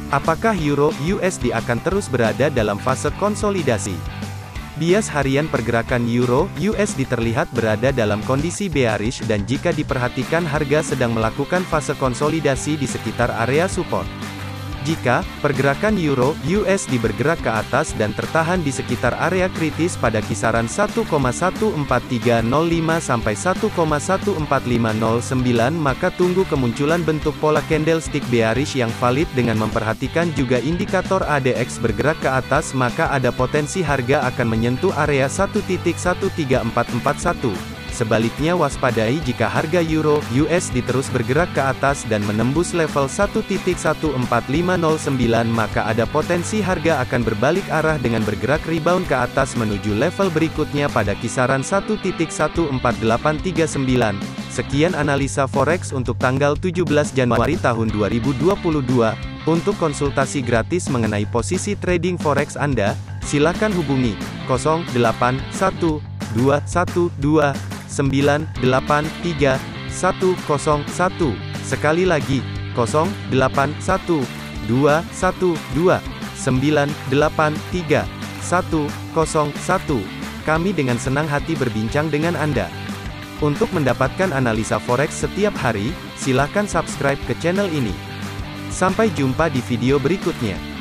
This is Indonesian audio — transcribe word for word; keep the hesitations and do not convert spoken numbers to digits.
Apakah Euro U S D akan terus berada dalam fase konsolidasi? Bias harian pergerakan Euro U S D terlihat berada dalam kondisi bearish dan jika diperhatikan harga sedang melakukan fase konsolidasi di sekitar area support. Jika pergerakan Euro U S D bergerak ke atas dan tertahan di sekitar area kritis pada kisaran satu koma satu empat tiga nol lima sampai satu koma satu empat lima nol sembilan, maka tunggu kemunculan bentuk pola candlestick bearish yang valid dengan memperhatikan juga indikator A D X bergerak ke atas, maka ada potensi harga akan menyentuh area satu titik satu tiga empat empat satu. Sebaliknya waspadai jika harga Euro U S D terus bergerak ke atas dan menembus level satu titik satu empat lima nol sembilan, maka ada potensi harga akan berbalik arah dengan bergerak rebound ke atas menuju level berikutnya pada kisaran satu titik satu empat delapan tiga sembilan. Sekian analisa forex untuk tanggal tujuh belas Januari tahun dua ribu dua puluh dua. Untuk konsultasi gratis mengenai posisi trading forex Anda, silakan hubungi nol delapan satu dua satu dua sembilan delapan tiga satu nol satu. Sekali lagi, nol delapan satu dua satu dua sembilan delapan tiga satu nol satu. Kami dengan senang hati berbincang dengan Anda. Untuk mendapatkan analisa forex setiap hari, silakan subscribe ke channel ini. Sampai jumpa di video berikutnya.